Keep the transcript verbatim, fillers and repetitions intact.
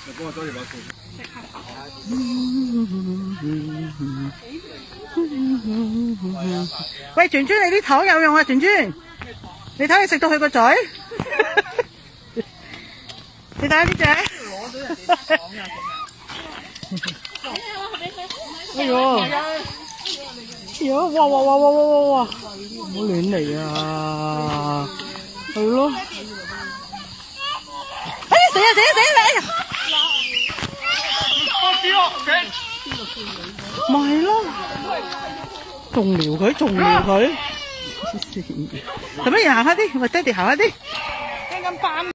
就幫我多謝把數。 喂，轉轉，你啲糖有用啊，轉轉，你睇佢食到佢個嘴。你睇下呢隻。攞到人哋啲糖啊！哎呦！哎呦！哇哇哇哇哇哇哇！唔好亂嚟啊！係咯。哎呀！死啊死啊死啊！哎呀！咪係咯，仲撩佢，仲撩佢，做乜嘢行開啲？喂，爹哋行開啲，驚咁班。